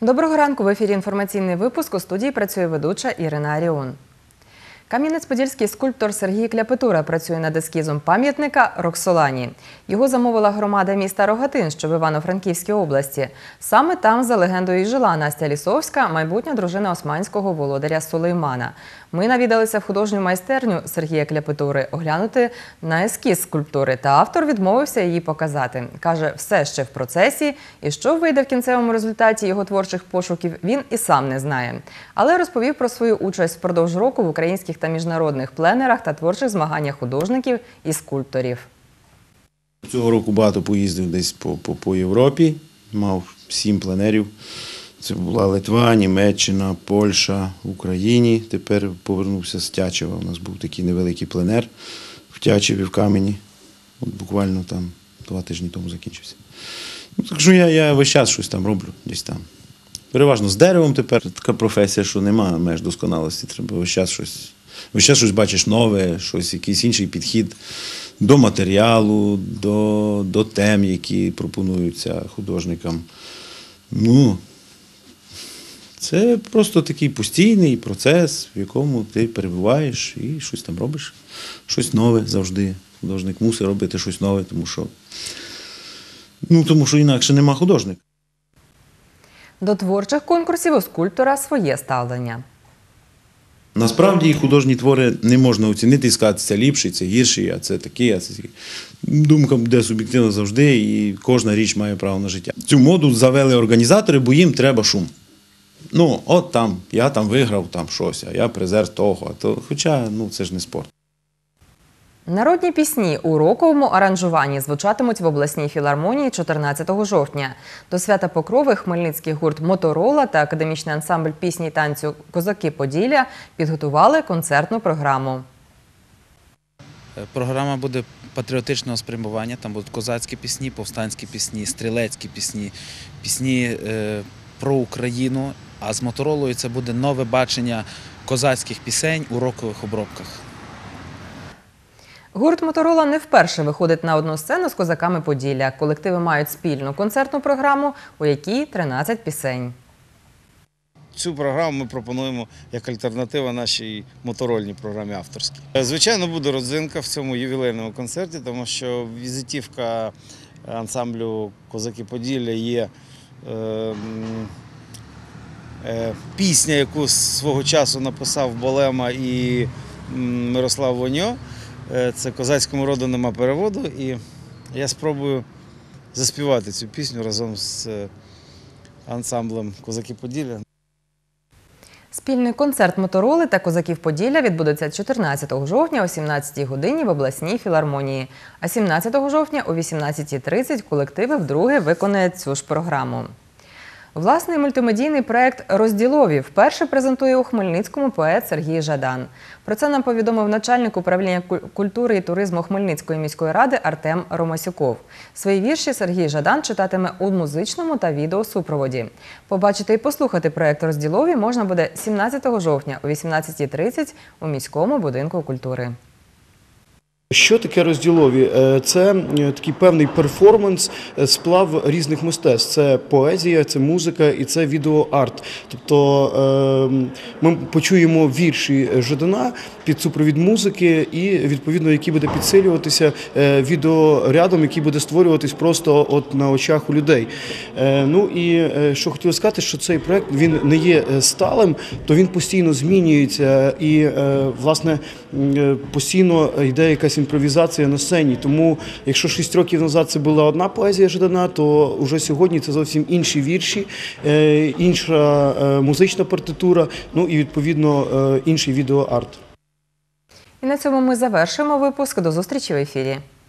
Доброго ранку! В ефірі інформаційний випуск. У студії працює ведуча Ірина Аріон. Кам'янець-Подільський скульптор Сергій Кляпетура працює над ескізом пам'ятника Роксолані. Його замовила громада міста Рогатин, що в Івано-Франківській області. Саме там, за легендою, і жила Настя Лісовська, майбутня дружина османського володаря Сулеймана. Ми навідалися в художню майстерню Сергія Кляпетури оглянути на ескіз скульптури, та автор відмовився її показати. Каже, все ще в процесі, і що вийде в кінцевому результаті його творчих пошуків, він і сам не знає. Але розповів про свою участь впродовж року в українських та міжнародних пленерах та творчих змаганнях художників і скульпторів. Цього року багато поїздив десь по Європі, мав 7 пленерів. Це була Литва, Німеччина, Польща, в Україні. Тепер повернувся з Тячева. У нас був такий невеликий пленер в Тячеві, в Камені. От буквально там 2 тижні тому закінчився. Так що я весь час щось там роблю, десь там. Переважно з деревом тепер. Така професія, що немає меж досконалості. Треба весь час щось бачиш нове, якийсь інший підхід до матеріалу, до тем, які пропонуються художникам. Це просто такий постійний процес, в якому ти перебуваєш і щось там робиш. Щось нове завжди. Художник мусить робити щось нове, тому що інакше нема художника. До творчих конкурсів у скульптора своє ставлення. Насправді художні твори не можна оцінити і сказати, це ліпший, це гірший, а це такий, а це такий. Думка буде суб'єктивна завжди, і кожна річ має право на життя. Цю моду завели організатори, бо їм треба шум. От там, я там виграв щось, а я призер того. Хоча, це ж не спорт. Народні пісні у роковому аранжуванні звучатимуть в обласній філармонії 14 жовтня. До свята Покрови хмельницький гурт «Моторола» та академічний ансамбль пісні і танцю «Козаки Поділля» підготували концертну програму. Програма буде патріотичного спрямування. Там будуть козацькі пісні, повстанські пісні, стрілецькі пісні, пісні про Україну. А з «Моторолою» це буде нове бачення козацьких пісень у рокових обробках. Гурт «Моторола» не вперше виходить на одну сцену з козаками Поділля. Колективи мають спільну концертну програму, у якій 13 пісень. Цю програму ми пропонуємо як альтернатива нашій моторольній програмі авторській. Звичайно, буде родзинка в цьому ювілейному концерті, тому що візитівка ансамблю «Козаки Поділля» є пісня, яку свого часу написав Болема і Мирослав Воньо. Це «Козацькому роду нема переводу», і я спробую заспівати цю пісню разом з ансамблем «Козаки Поділля». Спільний концерт «Мотороли» та «Козаків Поділля» відбудеться 14 жовтня о 17 годині в обласній філармонії, а 17 жовтня о 18:30 колективи вдруге виконають цю ж програму. Власний мультимедійний проєкт «Розділові» вперше презентує у Хмельницькому поет Сергій Жадан. Про це нам повідомив начальник управління культури і туризму Хмельницької міської ради Артем Ромасюков. Свої вірші Сергій Жадан читатиме у музичному та відеосупроводі. Побачити і послухати проєкт «Розділові» можна буде 17 жовтня о 18:30 у міському будинку культури. Що таке розділові? Це такий певний перформанс, сплав різних мистецтв. Це поезія, це музика і це відеоарт. Тобто ми почуємо вірші Жадана під супровід музики і, відповідно, який буде підсилюватися відеорядом, який буде створюватись просто на очах у людей. І що хотів сказати, що цей проєкт, він не є сталим, то він постійно змінюється і, власне, постійно йде якась імпровізація на сцені. Тому, якщо 6 років назад це була одна поезія Жадана, то вже сьогодні це зовсім інші вірші, інша музична партитура, і, відповідно, інший відеоарт. І на цьому ми завершуємо випуск. До зустрічі в ефірі.